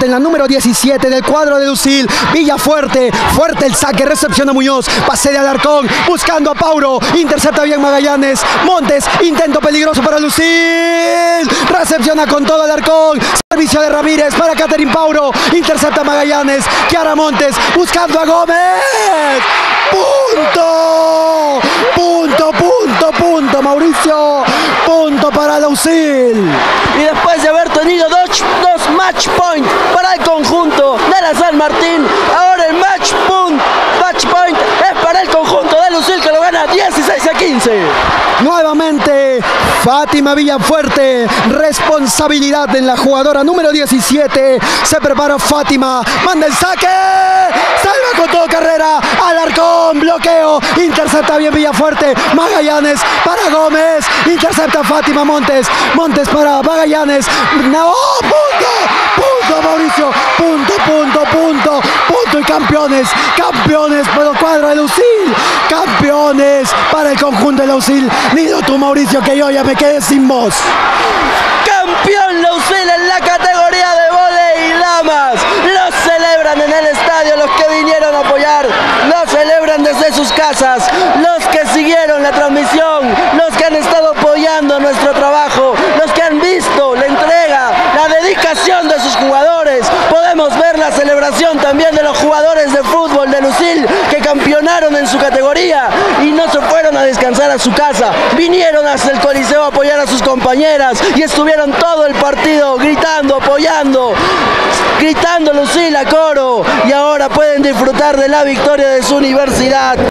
en la número 17 del cuadro de Lucil. Villafuerte, fuerte el saque, recepciona Muñoz, pase de Alarcón, buscando a Pauro, intercepta bien Magallanes. Montes, intento peligroso para Lucil, recepciona con todo Alarcón, servicio de Ramírez para Catherine Pauro, intercepta Magallanes. Kiara Montes, buscando a Gómez. ¡Punto! ¡Punto, punto, punto, Mauricio! ¡Punto para Lucil! Y después de haber tenido dos match point para el conjunto de la San Martín, ahora el match point es para el conjunto de Lucil, que lo gana 16-15. Nuevamente Fátima Villafuerte, responsabilidad en la jugadora número 17. Se prepara Fátima, manda el saque, salva con todo carrera, Alarcón, bloqueo, intercepta bien Villafuerte. Magallanes para Gómez, intercepta Fátima. Montes para Magallanes. No, punto Mauricio, punto y campeones para el cuadro de Lucil, campeones para el conjunto de Lucil. Nido tú, Mauricio, que yo ya me quedé sin voz. Campeón Lucil en la categoría de vóley y damas. Lo celebran en el estadio los que vinieron a apoyar, lo celebran desde sus casas, los que siguieron la transmisión, los que han estado apoyando nuestro trabajo, los que han visto la entrega, la dedicación de sus jugadores. Podemos ver la celebración también de los jugadores de fútbol de Lucil que campeonaron en su categoría y no se fueron a descansar a su casa, vinieron hasta el Coliseo a apoyar a sus compañeras y estuvieron todo el partido gritando, apoyando, gritando Lucil a coro, y ahora pueden disfrutar de la victoria de su universidad.